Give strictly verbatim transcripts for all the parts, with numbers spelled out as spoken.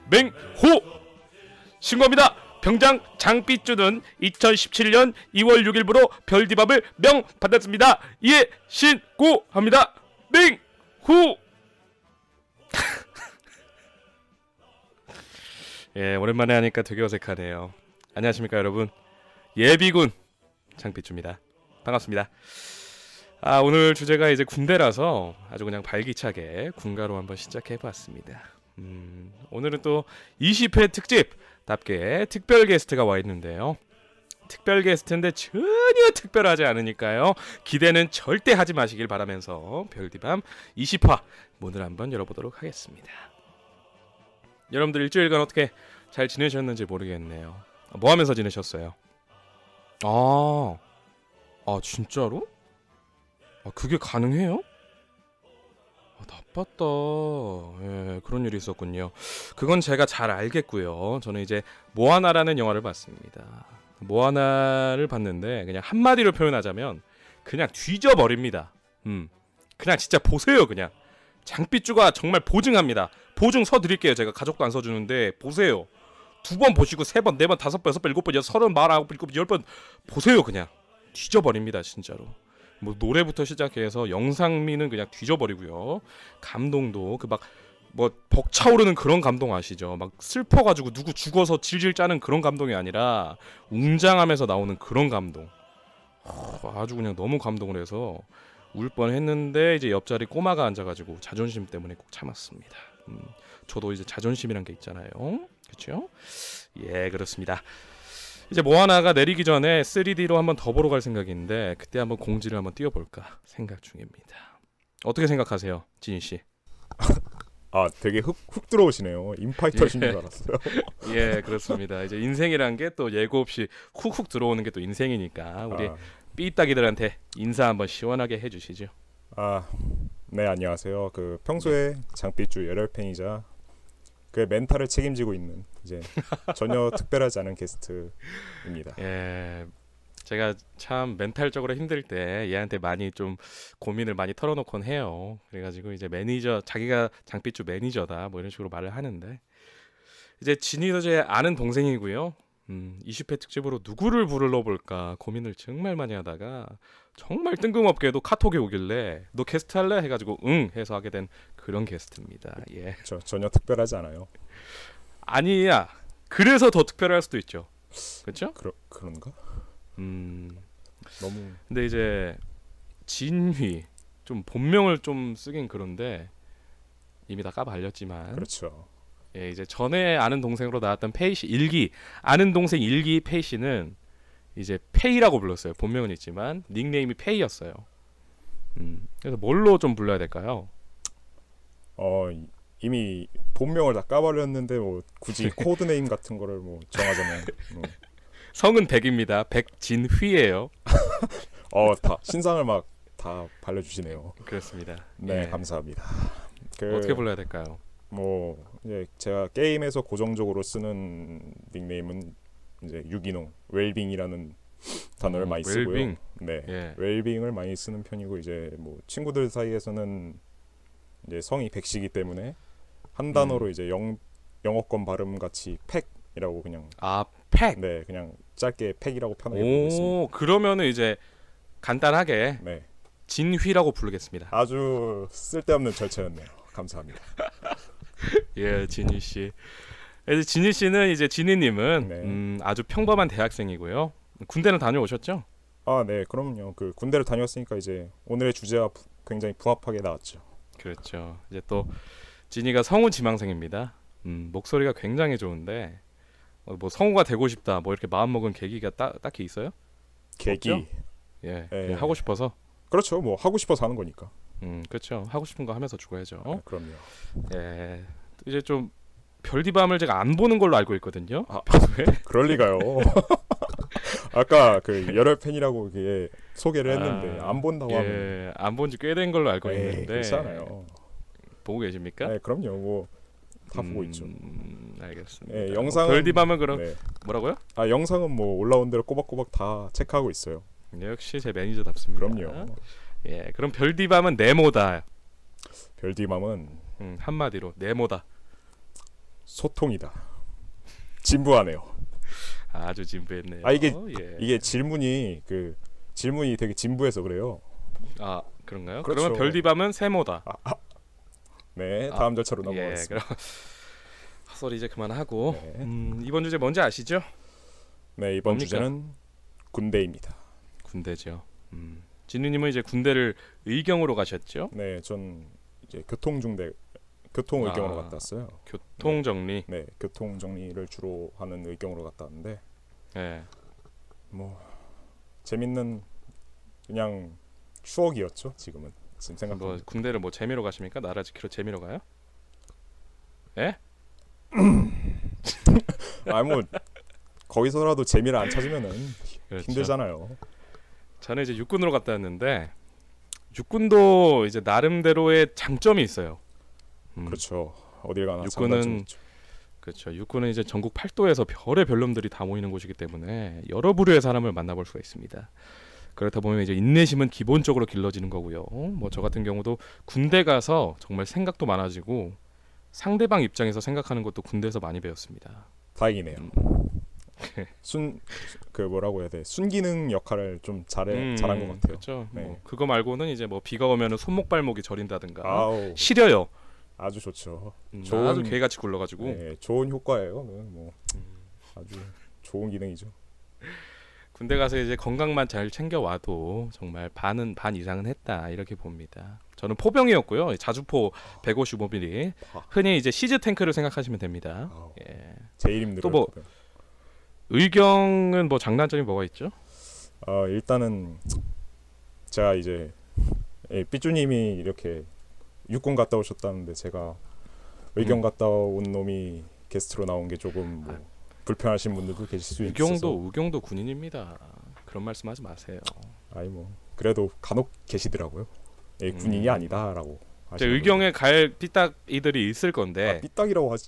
맹호 신고합니다. 병장 장삐쭈는 이천십칠년 이월 육일부로 별디밥을 명 받았습니다. 이에 신고합니다. 맹호. 예, 오랜만에 하니까 되게 어색하네요. 안녕하십니까 여러분. 예비군 장삐쭈입니다. 반갑습니다. 아, 오늘 주제가 이제 군대라서 아주 그냥 발기차게 군가로 한번 시작해봤습니다. 음, 오늘은 또 이십 회 특집답게 특별 게스트가 와 있는데요. 특별 게스트인데 전혀 특별하지 않으니까요. 기대는 절대 하지 마시길 바라면서 별디밤 이십 화 문을 한번 열어보도록 하겠습니다. 여러분들 일주일간 어떻게 잘 지내셨는지 모르겠네요. 뭐 하면서 지내셨어요? 아, 아 진짜로? 아, 그게 가능해요? 아, 나빴다. 예, 그런 일이 있었군요. 그건 제가 잘 알겠고요. 저는 이제 모아나라는 영화를 봤습니다. 모아나를 봤는데 그냥 한마디로 표현하자면 그냥 뒤져버립니다. 음, 그냥 진짜 보세요. 그냥 장삐쭈가 정말 보증합니다. 보증 서드릴게요. 제가 가족도 안 서주는데 보세요. 두 번 보시고 세 번, 네 번, 다섯 번, 여섯 번, 일곱 번, 여섯, 서른, 마흔, 일곱, 열 번 보세요. 그냥 뒤져버립니다. 진짜로. 뭐 노래부터 시작해서 영상미는 그냥 뒤져버리고요. 감동도 그 막 뭐 벅차오르는 그런 감동 아시죠? 막 슬퍼가지고 누구 죽어서 질질 짜는 그런 감동이 아니라 웅장하면서 나오는 그런 감동. 아주 그냥 너무 감동을 해서 울 뻔했는데 이제 옆자리 꼬마가 앉아가지고 자존심 때문에 꼭 참았습니다. 음, 저도 이제 자존심이란 게 있잖아요. 그렇죠? 예, 그렇습니다. 이제 모아나가 내리기 전에 쓰리디로 한번 더 보러 갈 생각인데 그때 한번 공지를 한번 띄워볼까 생각 중입니다. 어떻게 생각하세요, 진희 씨? 아, 되게 훅, 훅 들어오시네요. 인파이터신 줄 알았어요. 예, 그렇습니다. 이제 인생이란 게 또 예고 없이 훅훅 들어오는 게 또 인생이니까 우리 아. 삐딱이들한테 인사 한번 시원하게 해주시죠. 아, 네, 안녕하세요. 그 평소에 장삐쭈 열혈 팬이자 그 멘탈을 책임지고 있는 이제 전혀 특별하지 않은 게스트입니다. 예, 제가 참 멘탈적으로 힘들 때 얘한테 많이 좀 고민을 많이 털어놓곤 해요. 그래가지고 이제 매니저, 자기가 장삐쭈 매니저다 뭐 이런 식으로 말을 하는데 이제 진이도 제 아는 동생이고요. 음, 이십 회 특집으로 누구를 불러볼까 고민을 정말 많이 하다가 정말 뜬금없게도 카톡이 오길래 너 게스트 할래? 해가지고 응 해서 하게 된 그런 게스트입니다. 예. 저 전혀 특별하지 않아요. 아니야. 그래서 더 특별할 수도 있죠. 그렇죠? 그러, 그런가? 음. 너무. 근데 이제 진휘 좀 본명을 좀 쓰긴 그런데 이미 다 까발렸지만. 그렇죠. 예, 이제 전에 아는 동생으로 나왔던 페이 씨 일기 아는 동생 일기 페이 씨는 이제 페이라고 불렀어요. 본명은 있지만 닉네임이 페이였어요. 음, 그래서 뭘로 좀 불러야 될까요? 어, 이미 본명을 다 까버렸는데 뭐 굳이 코드 네임 같은 거를 뭐 정하자면 뭐. 성은 백입니다. 백진휘예요. 어, 다 신상을 막 다 발려주시네요. 그렇습니다. 네, 예. 감사합니다. 그, 어떻게 불러야 될까요? 뭐 이제 제가 게임에서 고정적으로 쓰는 닉네임은 이제 유기농 웰빙이라는 단어를 어, 많이 웰빙. 쓰고요. 네, 예. 웰빙을 많이 쓰는 편이고 이제 뭐 친구들 사이에서는 이제 성이 백씨이기 때문에 한 단어로 음. 이제 영 영어권 발음 같이 팩이라고 그냥 아, 팩. 네 그냥 짧게 팩이라고 편하게 부르고 있습니다. 오, 그러면은 이제 간단하게 네, 진휘라고 부르겠습니다. 아주 쓸데없는 절차였네요. 감사합니다. 예, 진희 씨. 그래서 진희 씨는 이제 진희님은 네. 음, 아주 평범한 대학생이고요. 군대는 다녀오셨죠? 아, 네, 그럼요. 그 군대를 다녔으니까 이제 오늘의 주제와 부, 굉장히 부합하게 나왔죠. 그렇죠. 이제 또 진희가 성우 지망생입니다. 음, 목소리가 굉장히 좋은데 어, 뭐 성우가 되고 싶다, 뭐 이렇게 마음 먹은 계기가 따, 딱히 있어요? 계기. 없죠? 예, 예. 그냥 하고 싶어서. 그렇죠. 뭐 하고 싶어서 하는 거니까. 음, 그렇죠. 하고 싶은 거 하면서 죽어야죠. 아, 그럼요. 예, 이제 좀 별디밤을 제가 안 보는 걸로 알고 있거든요. 아, 평소에. 그럴 리가요. 아까 그 열혈 팬이라고 이게 소개를 했는데 아, 안 본다고 하면 예, 안 본 지 꽤 된 걸로 알고 에이, 있는데 그렇잖아요. 보고 계십니까? 네, 그럼요. 뭐 다 음, 보고 있죠. 알겠습니다. 네, 뭐 영상은 별디밤은 그럼 네. 뭐라고요? 아, 영상은 뭐 올라온 대로 꼬박꼬박 다 체크하고 있어요. 네, 역시 제 매니저답습니다. 그럼요. 예, 그럼 별디밤은 네모다. 별디맘은 음, 한마디로 네모다. 소통이다. 진부하네요. 아주 진부했네요. 아 이게 예. 이게 질문이 그 질문이 되게 진부해서 그래요. 아 그런가요? 그렇죠. 그러면 별디밤은 세모다. 아, 아. 네, 다음 절차로 예, 넘어가겠습니다. 그럼 헛소리 이제 그만하고 네. 음, 이번 주제 뭔지 아시죠? 네, 이번 뭡니까? 주제는 군대입니다. 군대죠. 음. 진우님은 이제 군대를 의경으로 가셨죠? 네, 전 이제 교통 중대 교통 의경으로 아. 갔다 왔어요. 교통 정리. 네, 교통 정리를 주로 하는 의경으로 갔다 왔는데 예. 뭐 재밌는 그냥 추억이었죠. 지금은 지금 생각. 뭐 군대를 뭐 재미로 가십니까? 나라 지키러 재미로 가요? 예? 아뭐 거기서라도 재미를 안 찾으면은 그렇죠. 힘들잖아요. 저는 이제 육군으로 갔다 왔는데 육군도 이제 나름대로의 장점이 있어요. 음, 그렇죠. 어딜 가나 육군은- 장단점이 있죠. 그렇죠. 육군은 이제 전국 팔도에서 별의 별놈들이 다 모이는 곳이기 때문에 여러 부류의 사람을 만나볼 수가 있습니다. 그렇다 보면 이제 인내심은 기본적으로 길러지는 거고요. 뭐 저 같은 경우도 군대 가서 정말 생각도 많아지고 상대방 입장에서 생각하는 것도 군대에서 많이 배웠습니다. 다행이네요. 음. 순 그 뭐라고 해야 돼? 순기능 역할을 좀 잘해 음, 잘한 것 같아요. 그렇죠. 네. 뭐 그거 말고는 이제 뭐 비가 오면은 손목 발목이 저린다든가 아우 시려요. 아주 좋죠. 음, 좋은- 아주 개같이 굴러가지고 네, 좋은 효과예요. 그건 뭐 음. 아주 좋은 기능이죠. 군대 가서 이제 건강만 잘 챙겨 와도 정말 반은 반 이상은 했다 이렇게 봅니다. 저는 포병이었고요. 자주포 백오십오 밀리미터. 흔히 이제 시즈 탱크를 생각하시면 됩니다. 아우, 예. 제일 힘들어요. 또 뭐- 의경은 뭐 장단점이 뭐가 있죠? 아 일단은 제가 이제 예, 삐쭈님이 이렇게 육군 갔다 오셨다는데 제가 의경 음. 갔다 온 놈이 게스트로 나온 게 조금 뭐 불편하신 분들도 계실 수 있어서 의경도 의경도 군인입니다. 그런 말씀하지 마세요. 아니 뭐 그래도 간혹 계시더라고요. 예, 군인이 음. 아니다라고. 이제 하시는 의경에 갈 삐딱이들이 있을 분들. 건데 아, 삐딱이라고 하지.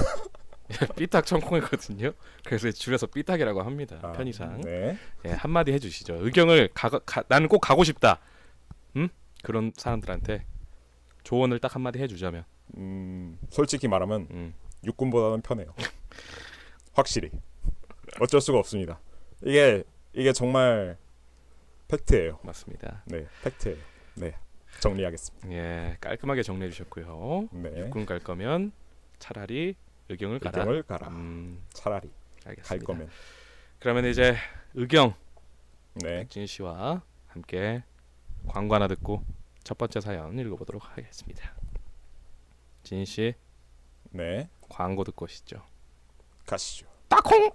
삐딱 청콩이거든요. 그래서 줄여서 삐딱이라고 합니다. 아, 편의상. 네. 예, 한마디 해주시죠. 의경을 가, 가, 나는 꼭 가고 싶다. 음? 그런 사람들한테 조언을 딱 한마디 해주자면. 음, 솔직히 말하면 음. 육군보다는 편해요. 확실히 어쩔 수가 없습니다. 이게 이게 정말 팩트예요. 맞습니다. 네, 팩트예요. 네, 정리하겠습니다. 예, 깔끔하게 정리해 주셨고요. 네, 육군 갈 거면 차라리 의경을 가라. 의경을 가라. 음, 차라리 알겠습니다. 갈 거면. 그러면 이제 의경 네, 백진 씨와 함께 광고 하나 듣고 첫 번째 사연 읽어보도록 하겠습니다. 진 씨, 네, 광고 듣고 오시죠. 가시죠. 따콩!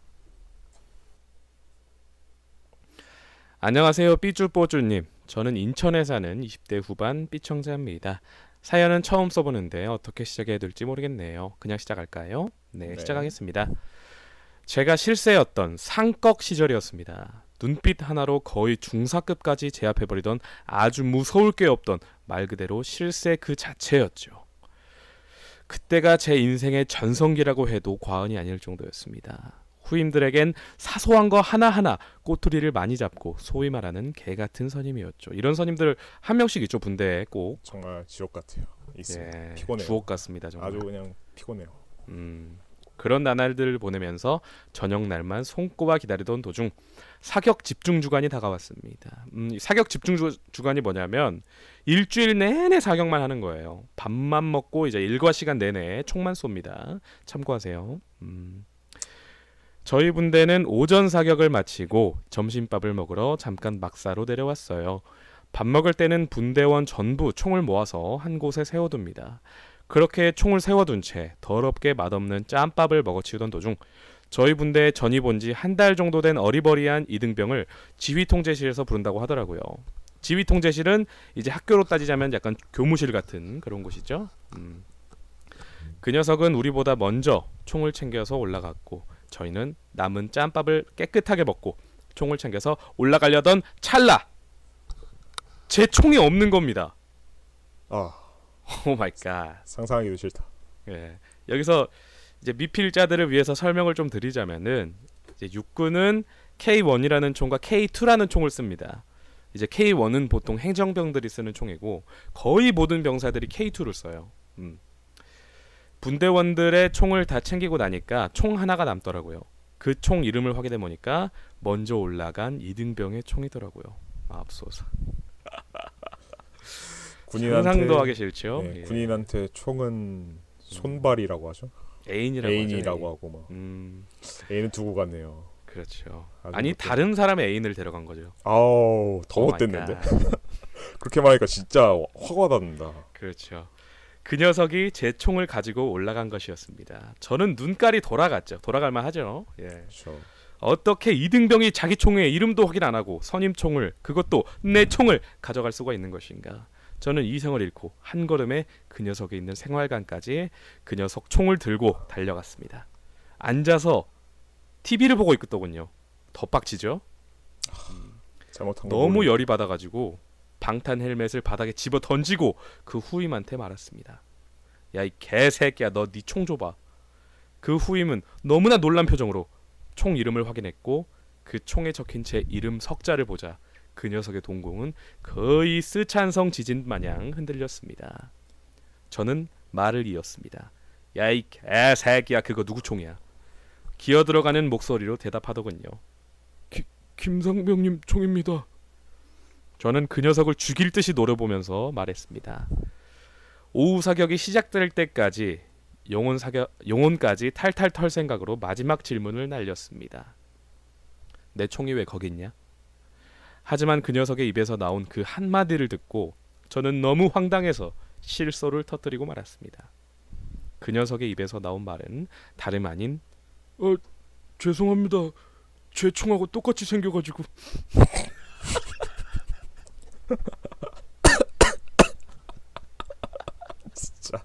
안녕하세요, 삐쭈뽀쭈님. 저는 인천에 사는 이십 대 후반 삐청자입니다. 사연은 처음 써보는데 어떻게 시작해야 될지 모르겠네요. 그냥 시작할까요? 네, 네. 시작하겠습니다. 제가 실세였던 상꺽 시절이었습니다. 눈빛 하나로 거의 중사급까지 제압해버리던 아주 무서울 게 없던 말 그대로 실세 그 자체였죠. 그때가 제 인생의 전성기라고 해도 과언이 아닐 정도였습니다. 후임들에겐 사소한 거 하나하나 꼬투리를 많이 잡고 소위 말하는 개같은 선임이었죠. 이런 선임들 한 명씩 있죠. 군대에 꼭. 정말 지옥 같아요. 있습니다. 예, 피곤해요. 주옥 같습니다. 정말. 아주 그냥 피곤해요. 음, 그런 나날들을 보내면서 저녁 날만 손꼽아 기다리던 도중 사격 집중 주간이 다가왔습니다. 음, 이 사격 집중 주, 주간이 뭐냐면 일주일 내내 사격만 하는 거예요. 밥만 먹고 이제 일과 시간 내내 총만 쏩니다. 참고하세요. 음. 저희 분대는 오전 사격을 마치고 점심밥을 먹으러 잠깐 막사로 내려왔어요. 밥 먹을 때는 분대원 전부 총을 모아서 한 곳에 세워둡니다. 그렇게 총을 세워둔 채 더럽게 맛없는 짬밥을 먹어치우던 도중 저희 분대에 전입 온 지 한 달 정도 된 어리버리한 이등병을 지휘통제실에서 부른다고 하더라고요. 지휘통제실은 이제 학교로 따지자면 약간 교무실 같은 그런 곳이죠. 음. 그 녀석은 우리보다 먼저 총을 챙겨서 올라갔고 저희는 남은 짬밥을 깨끗하게 먹고 총을 챙겨서 올라가려던 찰나 제 총이 없는 겁니다. 아, 오 마이 갓. 상상하기도 싫다. 예. 여기서 이제 미필자들을 위해서 설명을 좀 드리자면은 이제 육군은 케이 원이라는 총과 케이 투라는 총을 씁니다. 이제 케이 원은 보통 행정병들이 쓰는 총이고 거의 모든 병사들이 케이 투를 써요. 음. 군대원들의 총을 다 챙기고 나니까 총 하나가 남더라고요. 그 총 이름을 확인해 보니까 먼저 올라간 이등병의 총이더라고요. 맙소사. 군인한테 상상도 하기 싫죠. 네, 예. 군인한테 총은 손발이라고 하죠. 애인이라고 애인이라고 하죠. 하고 막 음, 애인은 두고 갔네요. 그렇죠. 아주 아니 그렇게- 다른 사람의 애인을 데려간 거죠. 아우 더 오 마이 못됐는데. 갓. 그렇게 말하니까 진짜 화가 난다. 그렇죠. 그 녀석이 제 총을 가지고 올라간 것이었습니다. 저는 눈깔이 돌아갔죠. 돌아갈만 하죠. 예. 그렇죠. 어떻게 이등병이 자기 총의 이름도 확인 안 하고 선임 총을, 그것도 내 총을 가져갈 수가 있는 것인가? 저는 이성을 잃고 한 걸음에 그 녀석이 있는 생활관까지 그 녀석 총을 들고 달려갔습니다. 앉아서 티비를 보고 있더군요. 더 빡치죠? 잘못한 거 너무 모르- 열이 받아가지고 방탄 헬멧을 바닥에 집어 던지고 그 후임한테 말했습니다. 야 이 개새끼야, 너 네 총 줘봐. 그 후임은 너무나 놀란 표정으로 총 이름을 확인했고 그 총에 적힌 제 이름 석자를 보자 그 녀석의 동공은 거의 스촨성 지진 마냥 흔들렸습니다. 저는 말을 이었습니다. 야 이 개새끼야, 그거 누구 총이야? 기어 들어가는 목소리로 대답하더군요. 기, 김상병님 총입니다. 저는 그 녀석을 죽일 듯이 노려보면서 말했습니다. 오후 사격이 시작될 때까지 영혼 사격 영혼까지 탈탈 털 생각으로 마지막 질문을 날렸습니다. 내 총이 왜 거기 있냐? 하지만 그 녀석의 입에서 나온 그 한마디를 듣고 저는 너무 황당해서 실소를 터뜨리고 말았습니다. 그 녀석의 입에서 나온 말은 다름 아닌 어 죄송합니다. 제 총하고 똑같이 생겨가지고. 진짜.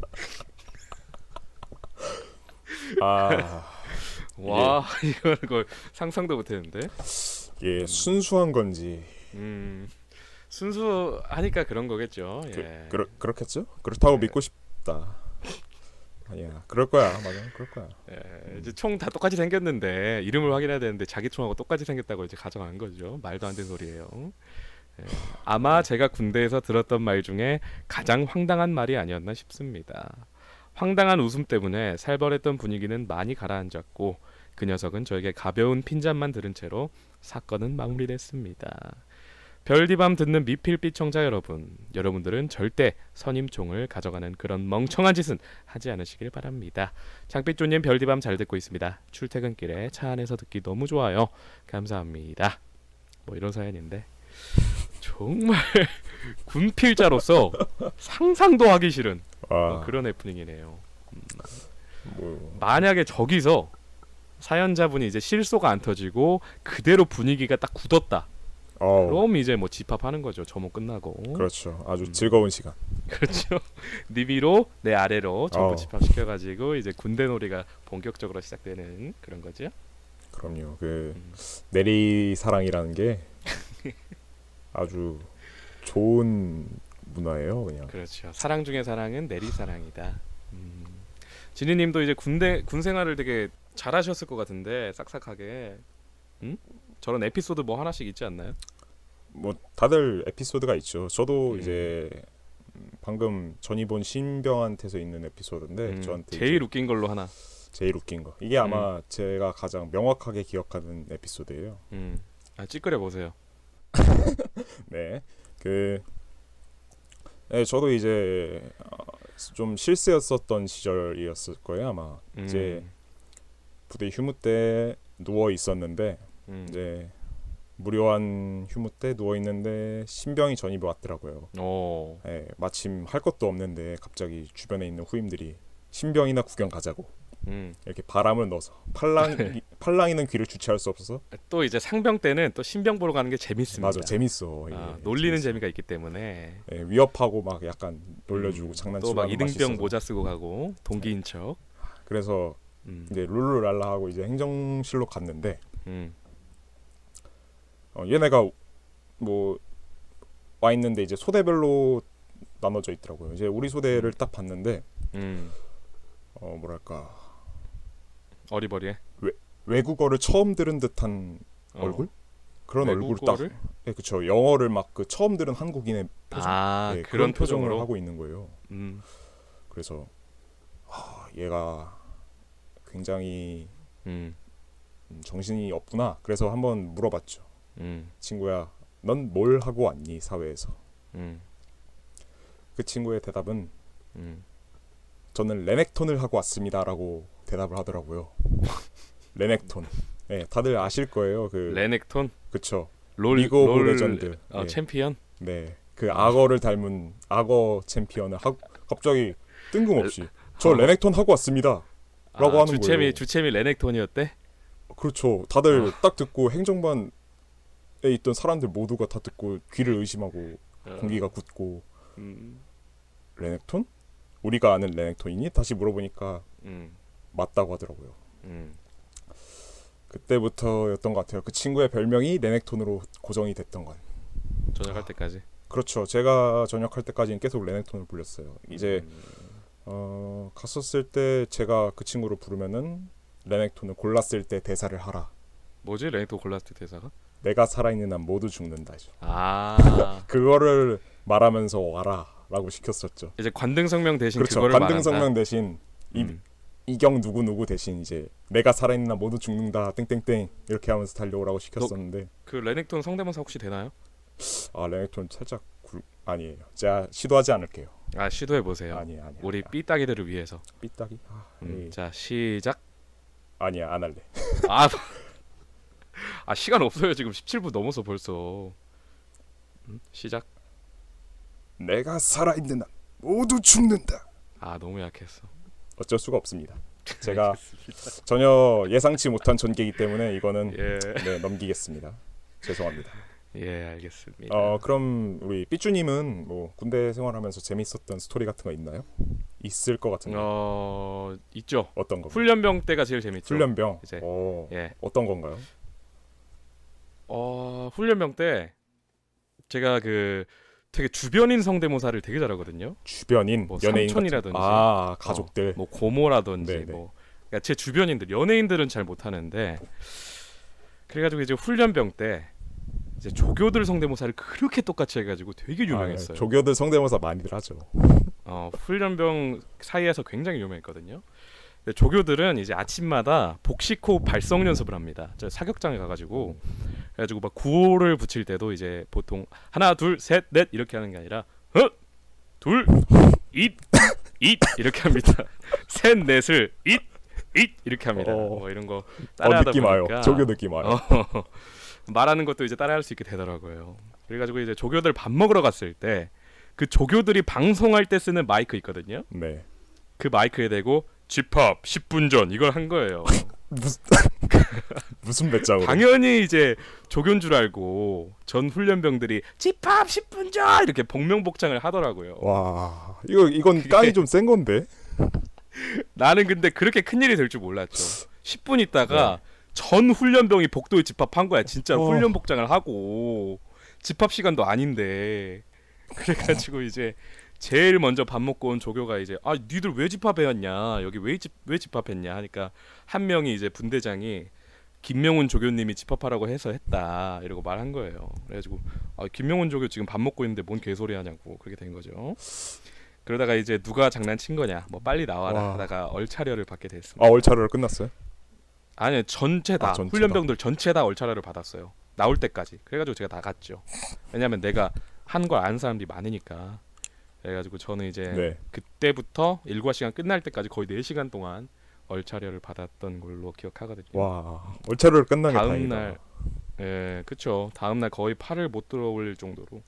아 와 이거는 걸 상상도 못했는데. 이게 순수한 건지 음 순수하니까 그런 거겠죠. 예. 그, 그러, 그렇겠죠? 그렇다고 네. 믿고 싶다. 아니야, 그럴 거야, 맞아, 그럴 거야. 예, 이제 총 다 똑같이 생겼는데 이름을 확인해야 되는데 자기 총하고 똑같이 생겼다고 이제 가정한 거죠. 말도 안 되는 소리예요. 예, 아마 제가 군대에서 들었던 말 중에 가장 황당한 말이 아니었나 싶습니다. 황당한 웃음 때문에 살벌했던 분위기는 많이 가라앉았고 그 녀석은 저에게 가벼운 핀잔만 들은 채로 사건은 마무리됐습니다. 별디밤 듣는 미필빛 청자 여러분, 여러분들은 절대 선임총을 가져가는 그런 멍청한 짓은 하지 않으시길 바랍니다. 장빛조님 별디밤 잘 듣고 있습니다. 출퇴근길에 차 안에서 듣기 너무 좋아요. 감사합니다. 뭐 이런 사연인데 정말 군필자로서 상상도 하기 싫은 아, 어, 그런 해프닝이네요. 뭐, 만약에 저기서 사연자분이 이제 실소가 안 터지고 그대로 분위기가 딱 굳었다. 어, 그럼 이제 뭐 집합하는 거죠. 점호 끝나고. 그렇죠. 아주 음. 즐거운 시간. 그렇죠. 네 위로 내 아래로 전부 어. 집합시켜가지고 이제 군대 놀이가 본격적으로 시작되는 그런 거죠. 그럼요. 그 음. 내리사랑이라는 게 아주 좋은 문화예요, 그냥. 그렇죠. 사랑 중의 사랑은 내리사랑이다. 음. 진희님도 이제 군대 군 생활을 되게 잘하셨을 것 같은데 싹싹하게. 음? 저런 에피소드 뭐 하나씩 있지 않나요? 뭐 다들 에피소드가 있죠. 저도 음. 이제 음, 방금 전이 본 신병한테서 있는 에피소드인데 음, 저한테 제일 이제 웃긴 걸로 하나. 제일 웃긴 거. 이게 아마 제가 가장 명확하게 기억하는 에피소드예요. 음. 아 찌끄려 보세요. 네, 그, 네, 저도 이제 어, 좀 실세였었던 시절이었을 거예요 아마. 음. 이제 부대 휴무 때 누워 있었는데 음. 이제 무료한 휴무 때 누워 있는데 신병이 전입이 왔더라고요. 오. 네, 마침 할 것도 없는데 갑자기 주변에 있는 후임들이 신병이나 구경 가자고 음. 이렇게 바람을 넣어서 팔랑 팔랑이는 귀를 주체할 수 없어서 또 이제 상병 때는 또 신병 보러 가는 게 재밌습니다. 맞아 재밌어. 이게. 아, 놀리는 재밌어. 재미가 있기 때문에. 네, 위협하고 막 약간 놀려주고 음, 장난치고 또 막 하는 맛이 이등병 있어서. 모자 쓰고 가고 동기인 척. 그래서 음. 이제 룰루랄라 하고 이제 행정실로 갔는데 음. 어, 얘네가 뭐 와 있는데 이제 소대별로 나눠져 있더라고요. 이제 우리 소대를 딱 봤는데 음. 어 뭐랄까 어리버리해. 외국어를 처음 들은 듯한 어. 얼굴 그런 얼굴을 딱 외국어를? 네, 그쵸 영어를 막 그 처음 들은 한국인의 표정 아 네, 그런 표정을 표정으로 하고 있는 거예요. 음. 그래서 아, 얘가 굉장히 음. 음, 정신이 없구나. 그래서 한번 물어봤죠. 음. 친구야, 넌 뭘 하고 왔니 사회에서? 음. 그 친구의 대답은 음. 저는 레넥톤을 하고 왔습니다라고 대답을 하더라고요. 레넥톤. 네, 다들 아실 거예요. 그 레넥톤? 그쵸. 롤, 리그 오브 롤 레전드. 어, 예. 챔피언? 네, 그 악어를 닮은 악어 챔피언을 하, 갑자기 뜬금없이 저 어. 레넥톤 하고 왔습니다. 라고 하는 주체미, 거예요. 주체미 레넥톤이었대? 그렇죠. 다들 어. 딱 듣고 행정반에 있던 사람들 모두가 다 듣고 귀를 의심하고 어. 공기가 굳고 음. 레넥톤? 우리가 아는 레넥톤이니? 다시 물어보니까 음. 맞다고 하더라고요. 음. 그때부터였던 것 같아요. 그 친구의 별명이 레넥톤으로 고정이 됐던 건. 전역할 때까지. 그렇죠. 제가 전역할 때까지는 계속 레넥톤을 불렸어요. 이제 음. 어, 갔었을 때 제가 그 친구를 부르면은 레넥톤을 골랐을 때 대사를 하라. 뭐지 레넥톤 골랐을 때 대사가? 내가 살아있는 한 모두 죽는다죠. 아. 그거를 말하면서 와라라고 시켰었죠. 이제 관등성명 대신 그렇죠. 그거를 관등성명 말한다. 대신 이, 음. 이경 누구 누구 대신 이제 내가 살아있는 한 모두 죽는다 땡땡땡 이렇게 하면서 달려오라고 시켰었는데 그 레넥톤 성대모사 혹시 되나요? 아 레넥톤 살짝 굴... 아니에요. 제가 시도하지 않을게요. 아 시도해 보세요. 아니에요, 아니야. 우리 삐딱이들을 위해서. 삐딱이. 아, 음, 에이. 자 시작. 아니야 안 할래. 아, 아 시간 없어요 지금 십칠 분 넘어서 벌써. 음, 시작. 내가 살아있는 한 모두 죽는다. 아 너무 약했어. 어쩔 수가 없습니다. 제가 전혀 예상치 못한 전개이기 때문에 이거는 예, 네, 넘기겠습니다. 죄송합니다. 예 알겠습니다. 어 그럼 우리 삐쭈님은 뭐 군대 생활하면서 재밌었던 스토리 같은 거 있나요? 있을 것 같은데. 어 있죠. 어떤 거? 훈련병 때가 제일 재밌죠. 훈련병. 이제. 어, 예. 어떤 건가요? 어 훈련병 때 제가 그 되게 주변인 성대모사를 되게 잘하거든요. 주변인 뭐 연예인 삼촌이라든지, 같은... 아 가족들. 어, 뭐 고모라든지 네네. 뭐 그러니까 제 주변인들 연예인들은 잘 못하는데 그래가지고 이제 훈련병 때 이제 조교들 성대모사를 그렇게 똑같이 해가지고 되게 유명했어요. 아, 조교들 성대모사 많이들 하죠. 어, 훈련병 사이에서 굉장히 유명했거든요. 근데 조교들은 이제 아침마다 복식호흡 발성 연습을 합니다. 저 사격장에 가가지고 그래가지고 막 구호를 붙일 때도 이제 보통 하나 둘 셋 넷 이렇게 하는 게 아니라 헛 둘 잇 잇 이렇게 합니다. 셋 넷을 잇 잇 이렇게 합니다. 어. 뭐 이런 거 어 따라하다 느낌 와요. 보니까 조교 느낌 와요. 어, 말하는 것도 이제 따라할 수 있게 되더라고요. 그래가지고 이제 조교들 밥 먹으러 갔을 때 그 조교들이 방송할 때 쓰는 마이크 있거든요. 네. 그 마이크에 대고 집합 십 분 전 이걸 한 거예요. 무슨 무슨 배짱으로? 당연히 이제 조교인 줄 알고 전 훈련병들이 집합 십 분 전 이렇게 복명복장을 하더라고요. 와 이거 이건 깡이 좀 센 건데. 나는 근데 그렇게 큰 일이 될 줄 몰랐죠. 십 분 있다가 네. 전 훈련병이 복도에 집합한 거야. 진짜 어. 훈련 복장을 하고 집합 시간도 아닌데 그래가지고 이제 제일 먼저 밥 먹고 온 조교가 이제 아 니들 왜 집합해왔냐 여기 왜, 집, 왜 집합했냐 하니까 한 명이 이제 분대장이 김명훈 조교님이 집합하라고 해서 했다 이러고 말한 거예요. 그래가지고 아, 김명훈 조교 지금 밥 먹고 있는데 뭔 개소리 하냐고 그렇게 된 거죠. 그러다가 이제 누가 장난친 거냐 뭐 빨리 나와라 와. 하다가 얼차려를 받게 됐습니다. 아 얼차려로 끝났어요? 아니 전체 다 아, 전체다. 훈련병들 전체 다 얼차려를 받았어요. 나올 때까지. 그래가지고 제가 나갔죠. 왜냐면 내가 한 걸 아는 사람들이 많으니까. 그래가지고 저는 이제 네. 그때부터 일과 시간 끝날 때까지 거의 네 시간 동안 얼차려를 받았던 걸로 기억하거든요. 와 얼차려로 끝난 게 다음 다행이다. 날, 예, 그쵸. 다음 날 거의 팔을 못 들어 올릴 정도로.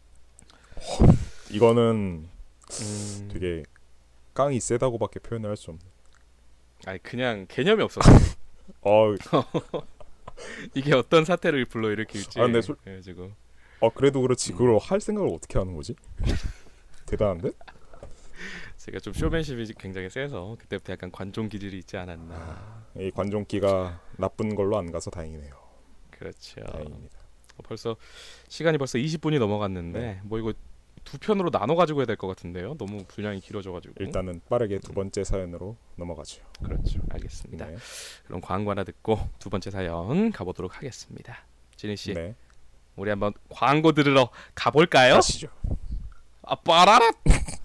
이거는 음, 되게 깡이 세다고밖에 표현을 할 수 없네. 아니 그냥 개념이 없었어. 어, 이게 어떤 사태를 불러일으킬지. 아, 근데 솔- 그래가지고 어 그래도 그렇지 그걸 할 생각을 어떻게 하는 거지? 대단한데? 제가 좀 쇼맨십이 굉장히 세서 그때부터 약간 관종 기질이 있지 않았나. 이 관종기가 나쁜 걸로 안 가서 다행이네요. 그렇죠. 다행입니다. 어, 벌써 시간이 벌써 이십 분이 넘어갔는데 네. 뭐 이거 두 편으로 나눠 가지고 해야 될 것 같은데요. 너무 분량이 길어져가지고. 일단은 빠르게 두 번째 사연으로 넘어가죠. 그렇죠. 알겠습니다. 네. 그럼 광고 하나 듣고 두 번째 사연 가보도록 하겠습니다. 진희 씨, 네. 우리 한번 광고 들으러 가볼까요? 가시죠. 아 빠라라.